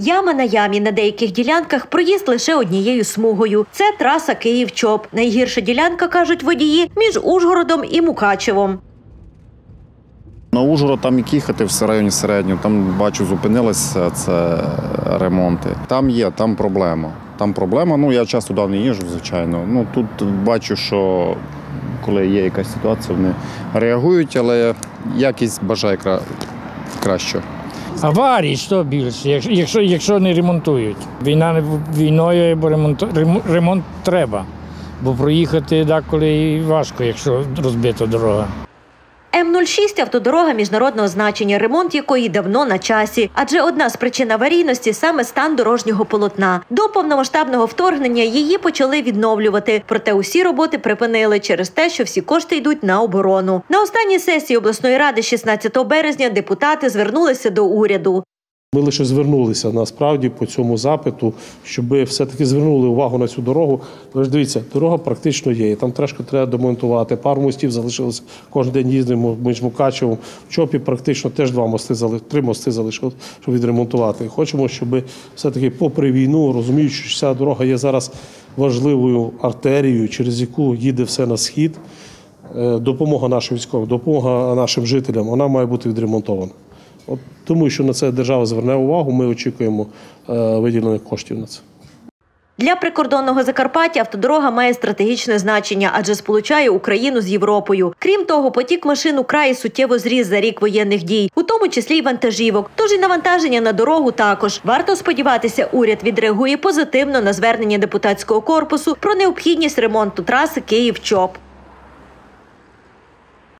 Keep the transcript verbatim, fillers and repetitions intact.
Яма на ямі. На деяких ділянках проїзд лише однією смугою. Це траса Київ-Чоп. Найгірша ділянка, кажуть водії, між Ужгородом і Мукачевом. На Ужгород там як їхати в районі середнього, там, бачу, зупинилися, це ремонти. Там є, там проблема. Там проблема, ну я часто туди не їжджу, звичайно. Ну тут бачу, що коли є якась ситуація, вони реагують, але якість бажає кра... краще. Аварій що більше, якщо, якщо, якщо не ремонтують. Війна війною, бо ремонт, ремонт треба, бо проїхати деколи важко, якщо розбита дорога. Ем нуль шість – автодорога міжнародного значення, ремонт якої давно на часі. Адже одна з причин аварійності – саме стан дорожнього полотна. До повномасштабного вторгнення її почали відновлювати. Проте усі роботи припинили через те, що всі кошти йдуть на оборону. На останній сесії обласної ради шістнадцятого березня депутати звернулися до уряду. Ми лише звернулися насправді по цьому запиту, щоб все-таки звернули увагу на цю дорогу. Ви ж дивіться, дорога практично є, там трошки треба демонтувати, пару мостів залишилося, кожен день їздимо між Мукачевом. В Чопі практично теж два мости, три мости залишилось, щоб відремонтувати. І хочемо, щоб все-таки попри війну, розуміючи, що ця дорога є зараз важливою артерією, через яку їде все на схід, допомога нашим військовим, допомога нашим жителям, вона має бути відремонтована. От, тому що на це держава зверне увагу, ми очікуємо е, виділених коштів на це. Для прикордонного Закарпаття автодорога має стратегічне значення, адже сполучає Україну з Європою. Крім того, потік машин у краї суттєво зріс за рік воєнних дій, у тому числі й вантажівок. Тож і навантаження на дорогу також. Варто сподіватися, уряд відреагує позитивно на звернення депутатського корпусу про необхідність ремонту траси Київ-Чоп.